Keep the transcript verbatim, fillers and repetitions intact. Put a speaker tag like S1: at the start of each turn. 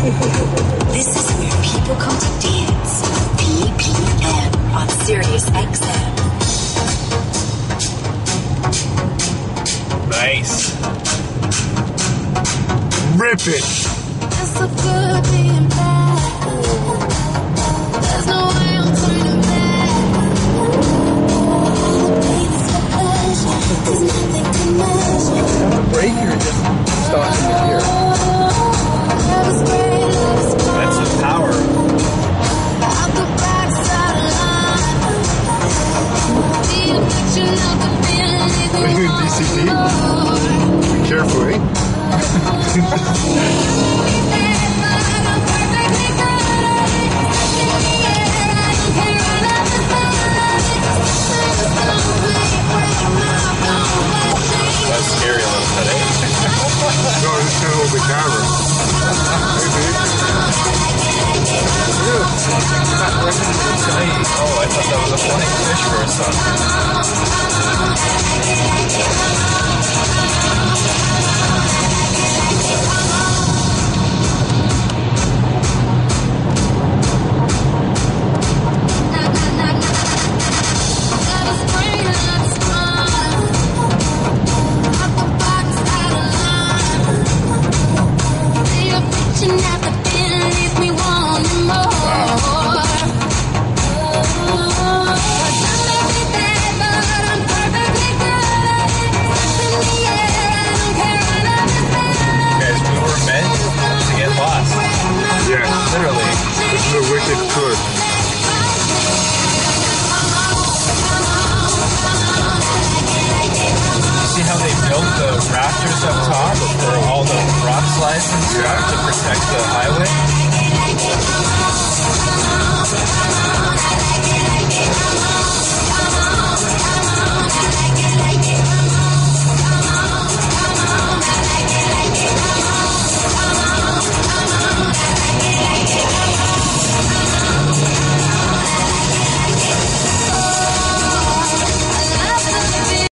S1: This is where people come to dance. P P M on Sirius X M.
S2: Nice.
S3: Rip it.
S4: It's so good being back. There's no way I'm turning back. The pain is for pleasure. There's nothing to measure.
S3: Have a break or just starting it here?
S4: Love is great, love is great.
S2: That's the power.
S4: Out the backside line. The addiction of the feeling leaves
S3: Are you in D C P? Be careful, eh?
S2: That's scary a little bit, eh?
S3: No, I just can't hold the camera.
S2: Oh, I thought that was a flying fish for a Literally.
S3: This is a wicked tour.
S2: See how they built the rafters up top for all the rock slides and stuff to protect the highway?